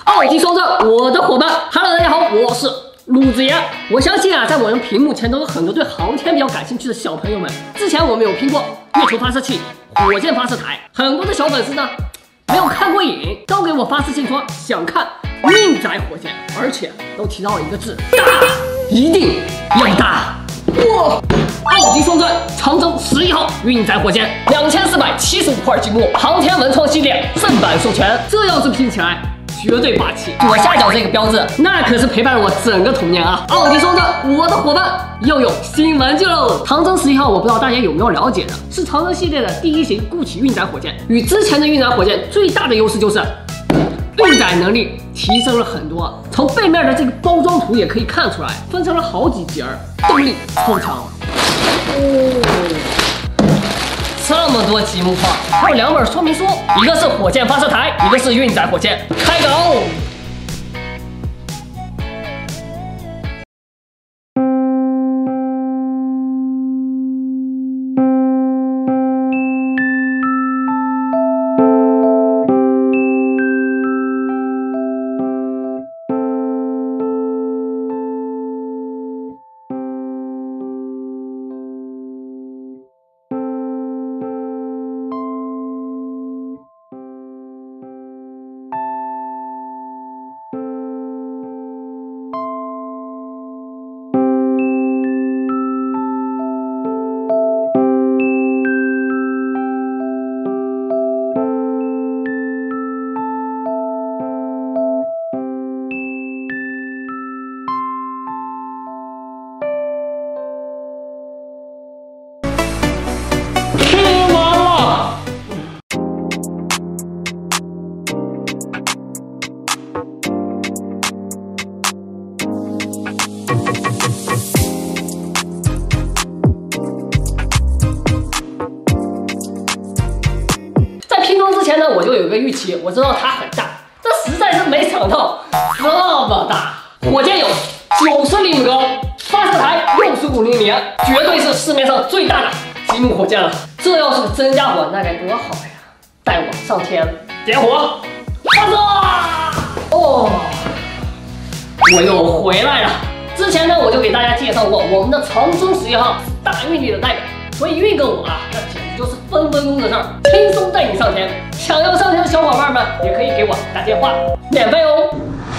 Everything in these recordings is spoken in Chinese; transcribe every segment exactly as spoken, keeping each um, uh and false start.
奥迪双证，我的伙伴 ，Hello， 大家好，我是陆子爷。我相信啊，在我们屏幕前都有很多对航天比较感兴趣的小朋友们。之前我们有拼过月球发射器、火箭发射台，很多的小粉丝呢没有看过瘾，都给我发私信说想看运载火箭，而且都提到了一个字：大，一定要大。哇！奥迪双钻长征十一号运载火箭，两千四百七十五块积木，航天文创系列正版授权，这要是拼起来绝对霸气。左下角这个标志，那可是陪伴了我整个童年啊！奥迪双钻，我的伙伴又有新玩具喽！长征十一号，我不知道大家有没有了解的，是长征系列的第一型固体运载火箭，与之前的运载火箭最大的优势就是运载能力提升了很多。从背面的这个包装图也可以看出来，分成了好几节，动力超强。哦，这么多积木块，还有两本说明书，一个是火箭发射台，一个是运载火箭。开搞！我就有一个预期，我知道它很大，但实在是没想到这么大。火箭有九十厘米高，发射台六十五厘米，绝对是市面上最大的积木火箭了。这要是个真家伙，那该多好呀！带我上天，点火，发射！哦，我又回来了。之前呢，我就给大家介绍过，我们的长征十一号是大运力的代表，所以运个我啊，那简直就是分分钟的事儿，轻松带你上天。想要上天的小伙伴们也可以给我打电话，免费哦。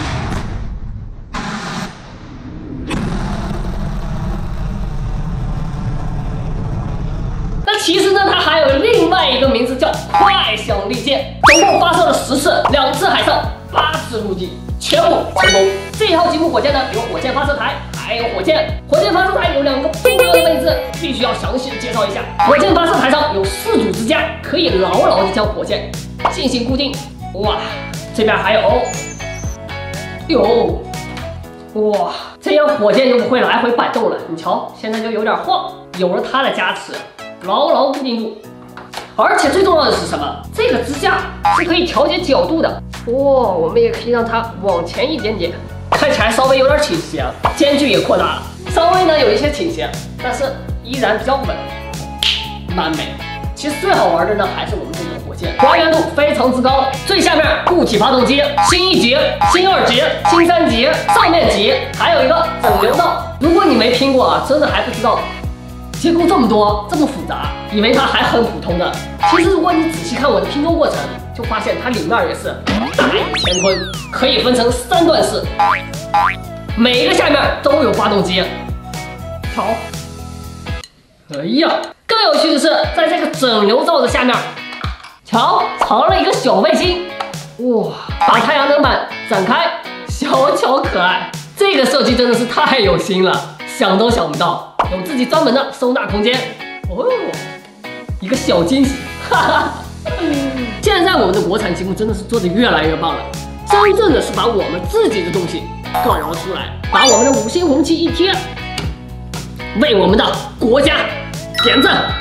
那其实呢，它还有另外一个名字叫快响利箭，总共发射了十次，两次海上，八次陆地，全部成功。这一号积木火箭呢，有火箭发射台，还有火箭。火箭发射台有两个不一样的位置，必须要详细的介绍一下。火箭发射台上有四组支架，可以牢牢的将火箭进行固定。哇，这边还有，有，哇，这样火箭就不会来回摆动了。你瞧，现在就有点晃，有了它的加持，牢牢固定住。而且最重要的是什么？这个支架是可以调节角度的。哇，我们也可以让它往前一点点，看起来稍微有点倾斜，间距也扩大了，稍微呢有一些倾斜，但是依然比较稳，蛮美。其实最好玩的呢，还是我们这个火箭，还原度非常之高。最下面固体发动机，新一级、新二级、新三级，上面级还有一个整流道。如果你没拼过啊，真的还不知道结构这么多，这么复杂，以为它还很普通的。其实如果你仔细看我的拼装过程，就发现它里面也是大雨乾坤，可以分成三段式，每一个下面都有发动机。瞧，哎呀！更有趣的是，在这个整流罩的下面，瞧，藏了一个小卫星。哇，把太阳能板展开，小巧可爱。这个设计真的是太有心了，想都想不到，有自己专门的收纳空间。哦，一个小惊喜，哈哈。现在我们的国产积木真的是做得越来越棒了，真正的是把我们自己的东西搞出来，把我们的五星红旗一贴，为我们的国家点赞。